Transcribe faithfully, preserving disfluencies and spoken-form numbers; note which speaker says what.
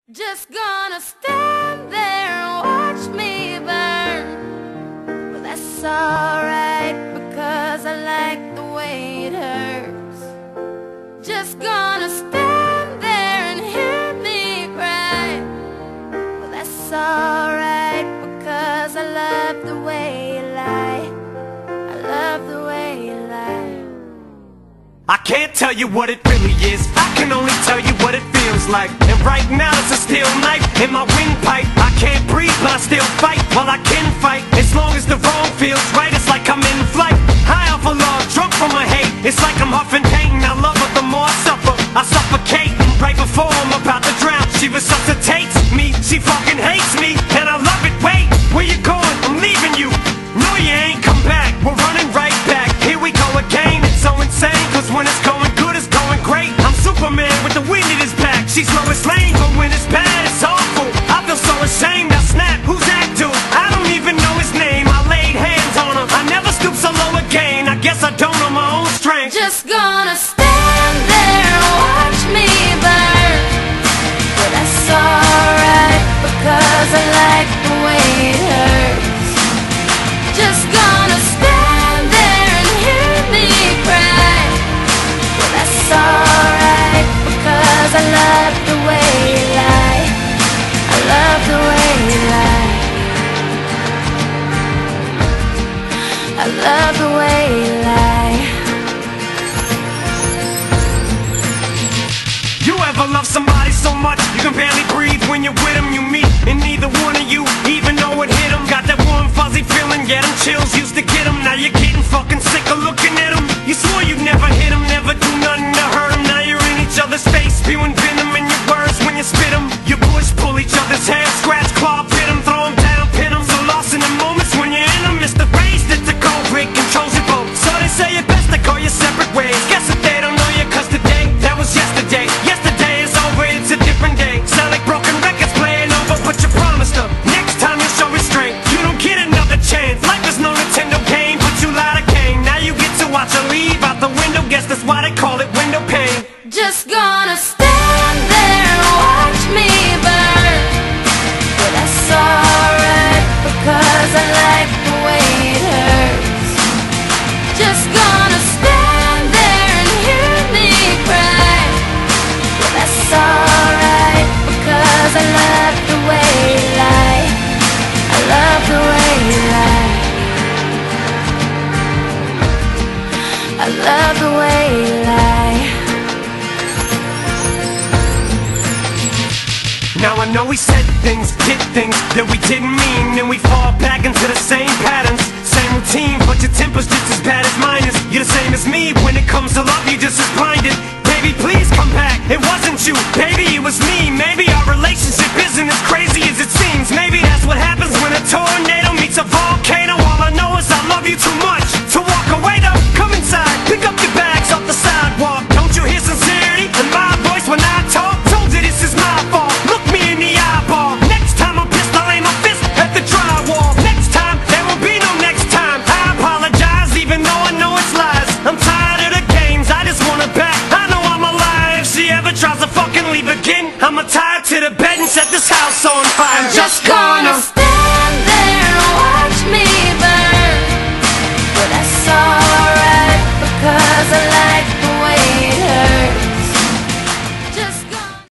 Speaker 1: Just gonna stand there and watch me burn. Well, that's alright, because I like the way it hurts. Just gonna stand there and hear me cry. Well, that's alright, because I love the way you lie. I love the way you lie.
Speaker 2: I can't tell you what it really is, I can only tell you what it feels like. And right now it's a steel knife in my windpipe. I can't breathe but I still fight, while I can fight. As long as the wrong feels right, it's like I'm in flight. High off of love, drunk from my hate, it's like I'm huffing pain. I love her the more I suffer, I suffocate. Right before I'm about to drown, she resuscitates me. She fucking hates me, and I love it. Wait, where you going? I'm leaving you. No, you ain't come back, we're running right back. Here we go again, it's so insane, cause when it's going good, it's going great. I'm Superman with the wind in his back. She's Lois Lane, but when it's bad, it's awful. I feel so ashamed, I snap, who's that dude? I don't even know his name, I laid hands on him. I never stoop so low again, I guess I don't know my own strength.
Speaker 1: Just gonna stand there and watch me burn. But that's alright, because I like the way it hurts. Just gonna stand there and hear me cry. Well, that's alright, because I love the way you lie. I love the way you lie. I love the way you lie.
Speaker 2: You ever love somebody so much you can barely breathe when you're with them? You meet, and neither one of you even know it hit them. Got that warm fuzzy feeling, yeah, them chills used to get them. Now you're getting fucking sick of looking at them. You swore you'd never hit them, never do nothing to hurt them. Now you're in each other's face, spewing venom in your words when you spit them. You push, pull each other's hair, scratch, claw, pit them, throw them down, pin them. So lost in the moments when you're in them, it's the race that's the culprit, controls your boat. So they say it best to go your separate ways. Guess that they don't know you, cause today, that was yesterday. Yesterday is over, it's a different day. Sound like broken records playing over, but you promised them next time you'll show restraint. You don't get another chance, life is no Nintendo game, but you lied again. Now you get to watch her leave out the window, guess that's why they call it window pane.
Speaker 1: Just gonna stand there and watch me burn. But that's alright, because I like the way it hurts. Just gonna stand there and hear me cry. But that's alright, because I love the way you lie. I love the way you lie. I love the way you lie.
Speaker 2: Now I know we said things, did things that we didn't mean, and we fall back into the same patterns, same routine, but your temper's just as bad as mine is. You're the same as me, when it comes to love you're just as blinded. Baby, please come back, it wasn't you, baby, it was me. Maybe our relationship isn't as crazy as it seems. Maybe that's what happens when a tornado